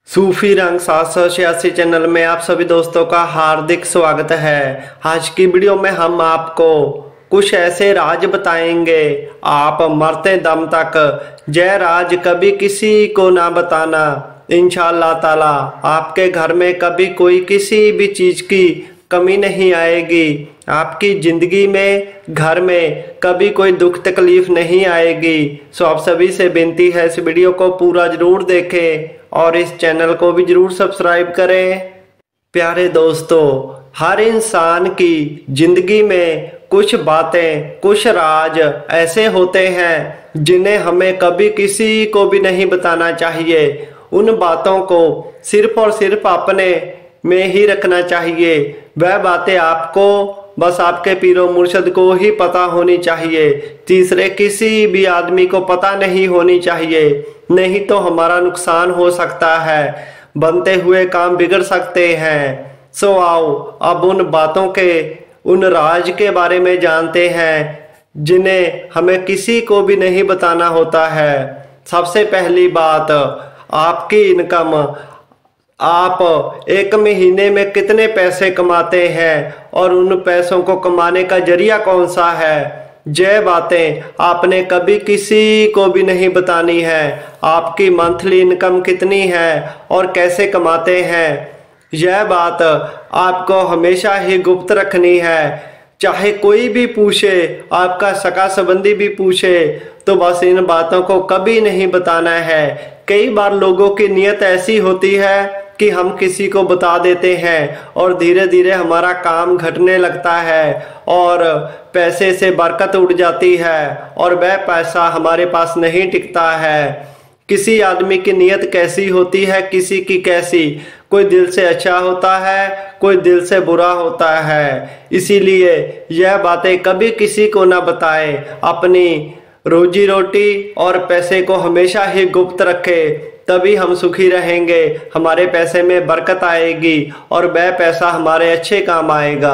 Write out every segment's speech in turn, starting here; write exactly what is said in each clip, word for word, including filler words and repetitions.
सूफी रंग सात सौ छियासी चैनल में आप सभी दोस्तों का हार्दिक स्वागत है। आज की वीडियो में हम आपको कुछ ऐसे राज बताएंगे, आप मरते दम तक जय राज कभी किसी को ना बताना। इंशाअल्लाह ताला आपके घर में कभी कोई किसी भी चीज़ की कमी नहीं आएगी। आपकी ज़िंदगी में घर में कभी कोई दुख तकलीफ नहीं आएगी। सो आप सभी से विनती है, इस वीडियो को पूरा ज़रूर देखें और इस चैनल को भी ज़रूर सब्सक्राइब करें। प्यारे दोस्तों, हर इंसान की ज़िंदगी में कुछ बातें, कुछ राज ऐसे होते हैं जिन्हें हमें कभी किसी को भी नहीं बताना चाहिए। उन बातों को सिर्फ और सिर्फ अपने में ही रखना चाहिए। वह बातें आपको बस आपके पीरो मुर्शद को ही पता होनी चाहिए, तीसरे किसी भी आदमी को पता नहीं होनी चाहिए, नहीं तो हमारा नुकसान हो सकता है, बनते हुए काम बिगड़ सकते हैं। सो आओ अब उन बातों के, उन राज के बारे में जानते हैं जिन्हें हमें किसी को भी नहीं बताना होता है। सबसे पहली बात, आपकी इनकम, आप एक महीने में कितने पैसे कमाते हैं और उन पैसों को कमाने का जरिया कौन सा है। यह बातें आपने कभी किसी को भी नहीं बतानी है। आपकी मंथली इनकम कितनी है और कैसे कमाते हैं, यह बात आपको हमेशा ही गुप्त रखनी है। चाहे कोई भी पूछे, आपका सगा संबंधी भी पूछे, तो बस इन बातों को कभी नहीं बताना है। कई बार लोगों की नीयत ऐसी होती है कि हम किसी को बता देते हैं और धीरे धीरे हमारा काम घटने लगता है और पैसे से बरकत उड़ जाती है और वह पैसा हमारे पास नहीं टिकता है। किसी आदमी की नीयत कैसी होती है, किसी की कैसी, कोई दिल से अच्छा होता है, कोई दिल से बुरा होता है। इसीलिए यह बातें कभी किसी को ना बताएं। अपनी रोजी रोटी और पैसे को हमेशा ही गुप्त रखें, तभी हम सुखी रहेंगे, हमारे पैसे में बरकत आएगी और वह पैसा हमारे अच्छे काम आएगा।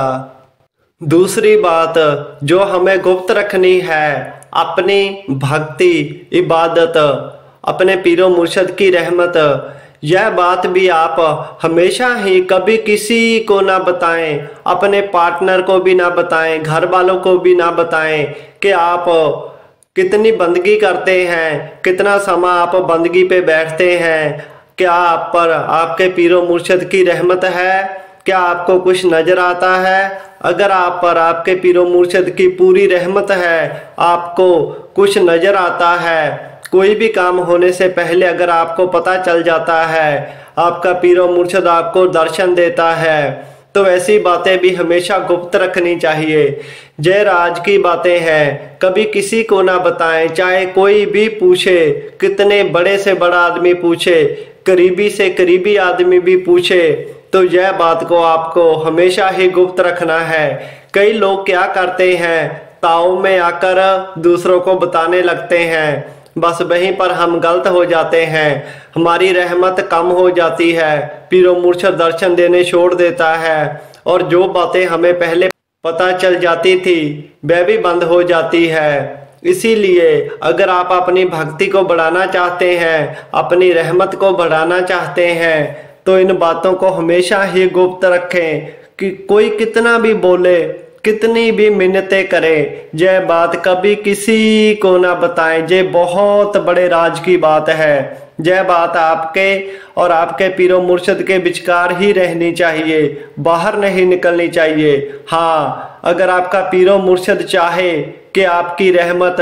दूसरी बात जो हमें गुप्त रखनी है, अपनी भक्ति, इबादत, अपने पीरो मुर्शद की रहमत। यह बात भी आप हमेशा ही कभी किसी को ना बताएं, अपने पार्टनर को भी ना बताएं, घर वालों को भी ना बताएं कि आप कितनी बंदगी करते हैं, कितना समय आप बंदगी पे बैठते हैं, क्या आप पर आपके पीरो मुर्शद की रहमत है, क्या आपको कुछ नज़र आता है। अगर आप पर आपके पीरो मुर्शद की पूरी रहमत है, आपको कुछ नज़र आता है, कोई भी काम होने से पहले अगर आपको पता चल जाता है, आपका पीरो मुर्शद आपको दर्शन देता है, तो ऐसी बातें भी हमेशा गुप्त रखनी चाहिए। जय राज की बातें हैं, कभी किसी को ना बताएं। चाहे कोई भी पूछे, कितने बड़े से बड़ा आदमी पूछे, करीबी से करीबी आदमी भी पूछे, तो यह बात को आपको हमेशा ही गुप्त रखना है। कई लोग क्या करते हैं, ताव में आकर दूसरों को बताने लगते हैं, बस वहीं पर हम गलत हो जाते हैं, हमारी रहमत कम हो जाती है, पीरो मुर्शद दर्शन देने छोड़ देता है और जो बातें हमें पहले पता चल जाती थी वह भी बंद हो जाती है। इसीलिए अगर आप अपनी भक्ति को बढ़ाना चाहते हैं, अपनी रहमत को बढ़ाना चाहते हैं, तो इन बातों को हमेशा ही गुप्त रखें कि कोई कितना भी बोले, कितनी भी मिन्नतें करें, यह बात कभी किसी को ना बताएं। ये बहुत बड़े राज की बात है। यह बात आपके और आपके पीरो मुर्शद के विचकार ही रहनी चाहिए, बाहर नहीं निकलनी चाहिए। हाँ, अगर आपका पीरो मुर्शद चाहे कि आपकी रहमत,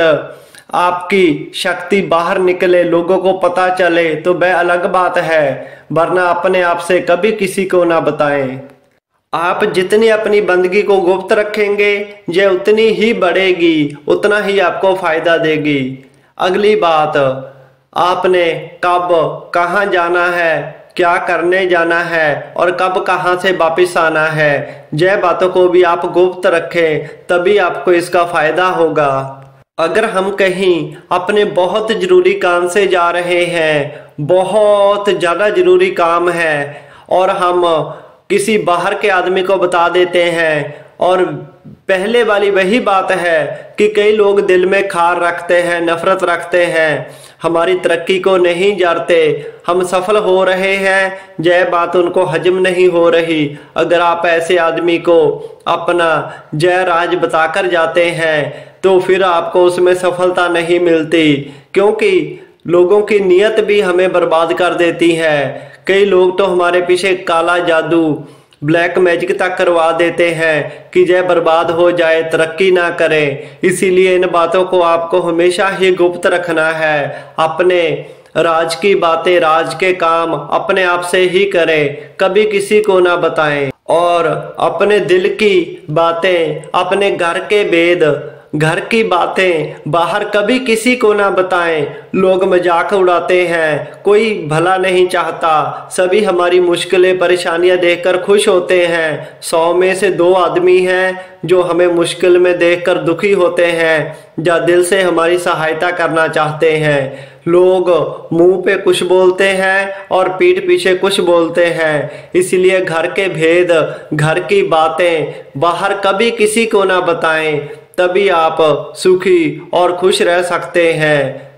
आपकी शक्ति बाहर निकले, लोगों को पता चले, तो वह अलग बात है, वरना अपने आप से कभी किसी को ना बताएं। आप जितनी अपनी बंदगी को गुप्त रखेंगे, यह उतनी ही बढ़ेगी, उतना ही आपको फायदा देगी। अगली बात, आपने कब कहाँ जाना है, क्या करने जाना है और कब कहाँ से वापस आना है, यह बातों को भी आप गुप्त रखें, तभी आपको इसका फायदा होगा। अगर हम कहीं अपने बहुत ज़रूरी काम से जा रहे हैं, बहुत ज़्यादा ज़रूरी काम है, और हम किसी बाहर के आदमी को बता देते हैं और पहले वाली वही बात है कि कई लोग दिल में खार रखते हैं, नफरत रखते हैं, हमारी तरक्की को नहीं जानते, हम सफल हो रहे हैं, जय बात उनको हजम नहीं हो रही। अगर आप ऐसे आदमी को अपना जय राज बताकर जाते हैं तो फिर आपको उसमें सफलता नहीं मिलती, क्योंकि लोगों की नीयत भी हमें बर्बाद कर देती है। कई लोग तो हमारे पीछे काला जादू, ब्लैक मैजिक तक करवा देते हैं कि जय बर्बाद हो जाए, तरक्की ना करें। इसीलिए इन बातों को आपको हमेशा ही गुप्त रखना है। अपने राज की बातें, राज के काम अपने आप से ही करें, कभी किसी को ना बताएं। और अपने दिल की बातें, अपने घर के भेद, घर की बातें बाहर कभी किसी को ना बताएं। लोग मजाक उड़ाते हैं, कोई भला नहीं चाहता, सभी हमारी मुश्किलें परेशानियां देखकर खुश होते हैं। सौ में से दो आदमी हैं जो हमें मुश्किल में देखकर दुखी होते हैं, या दिल से हमारी सहायता करना चाहते हैं। लोग मुंह पे कुछ बोलते हैं और पीठ पीछे कुछ बोलते हैं। इसलिए घर के भेद, घर की बातें बाहर कभी किसी को ना बताएं, तभी आप सुखी और खुश रह सकते हैं।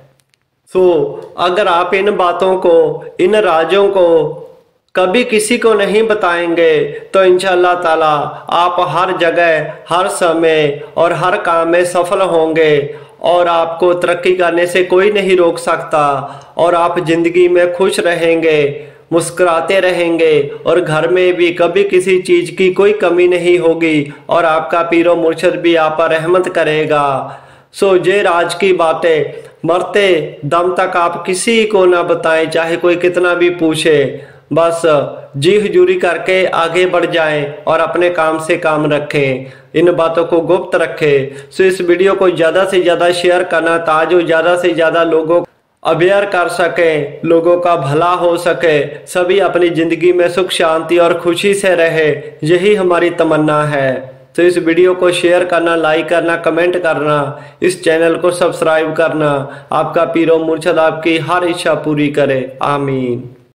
सो अगर आप इन बातों को, इन राजों को कभी किसी को नहीं बताएंगे तो इंशाअल्लाह ताला आप हर जगह, हर समय और हर काम में सफल होंगे और आपको तरक्की करने से कोई नहीं रोक सकता और आप जिंदगी में खुश रहेंगे, मुस्कुराते रहेंगे और घर में भी कभी किसी चीज की कोई कमी नहीं होगी और आपका पीरो मुर्शद भी आप पर रहमत करेगा। सो ये राज की बातें मरते दम तक आप किसी को ना बताएं, चाहे कोई कितना भी पूछे। बस जी हुजूरी करके आगे बढ़ जाएं और अपने काम से काम रखें, इन बातों को गुप्त रखें। सो इस वीडियो को ज़्यादा से ज़्यादा शेयर करना ताकि ज़्यादा से ज़्यादा लोगों अवेयर कर सके, लोगों का भला हो सके, सभी अपनी ज़िंदगी में सुख शांति और खुशी से रहे, यही हमारी तमन्ना है। तो इस वीडियो को शेयर करना, लाइक करना, कमेंट करना, इस चैनल को सब्सक्राइब करना। आपका पीरो मुर्शद आपकी हर इच्छा पूरी करे। आमीन।